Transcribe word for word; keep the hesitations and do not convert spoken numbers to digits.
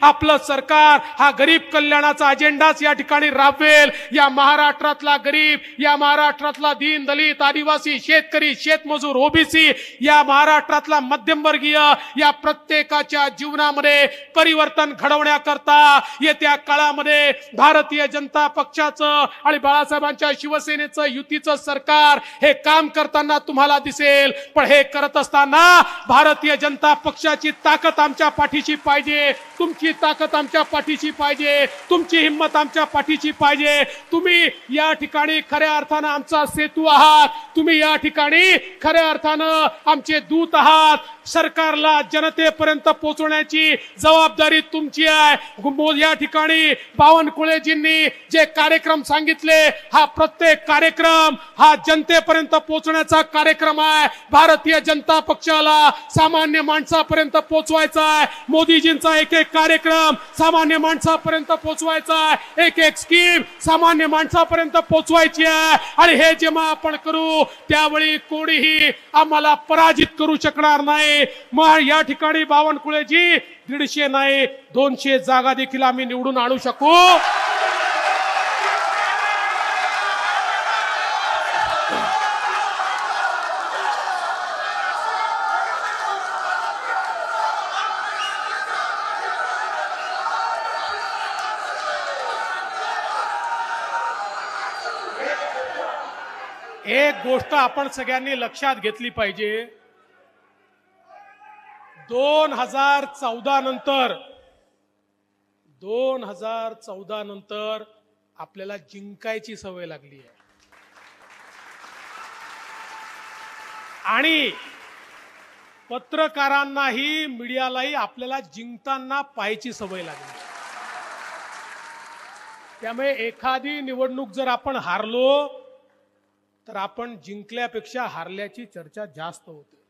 आपलं सरकार हा गरीब कल्याणाचा अजेंडाच या ठिकाणी राबवेल। या महाराष्ट्रातला गरीब, या महाराष्ट्रातला दीन दलित आदिवासी शेतकरी शेतमजूर ओबीसी, या महाराष्ट्रातला मध्यमवर्गीय या प्रत्येकाच्या जीवनामध्ये परिवर्तन घडवण्याकरता येत्या काळामध्ये भारतीय जनता पक्षाचं आणि बाळासाहेबांच्या शिवसेनेचं युतीचं सरकार हे काम करताना तुम्हाला दिसेल। पण हे करत असताना भारतीय जनता पक्षाची ताकद आमच्या पाठीशी पाहिजे, तुमची ताकद आमच्या पाठीशी पाहिजे, तुमची हिंमत आमच्या पाठीशी पाहिजे। तुम्ही या ठिकाणी खऱ्या अर्थानं आमचा सेतू आहात, तुम्ही या ठिकाणी खऱ्या अर्थानं आमचे दूत आहात। सरकारला जनतेपर्यंत पोहोचवण्याची जबाबदारी तुमची आहे। या ठिकाणी बावनकुळेजींनी जे कार्यक्रम सांगितले, हा प्रत्येक कार्यक्रम हा जनतेपर्यंत पोहोचण्याचा कार्यक्रम आहे। भारतीय जनता पक्षाला सामान्य माणसापर्यंत पोहोचवायचा आहे। मोदीजींचा एक एक कार्यक्रम सामान्य माणसापर्यंत पोहोचवायचा आहे, एक एक स्कीम सामान्य माणसापर्यंत पोहोचवायची आहे। आणि हे जेव्हा आपण करू त्यावेळी कोणीही आम्हाला पराजित करू शकणार नाही। मग या ठिकाणी बावनकुळेजी दीडशे नाही दोनशे जागा देखील आम्ही निवडून आणू शकू। एक गोष्ट आपण सगळ्यांनी लक्षात घेतली पाहिजे, दोन हजार चौदा नंतर दोन हजार चौदा नंतर आपल्याला जिंकायची सवय लागली आहे आणि पत्रकारांनाही मीडियालाही आपल्याला जिंकताना पाहायची सवय लागली। त्यामुळे एखादी निवडणूक जर आपण हारलो तर आपण जिंकल्यापेक्षा हारल्याची चर्चा जास्त होते।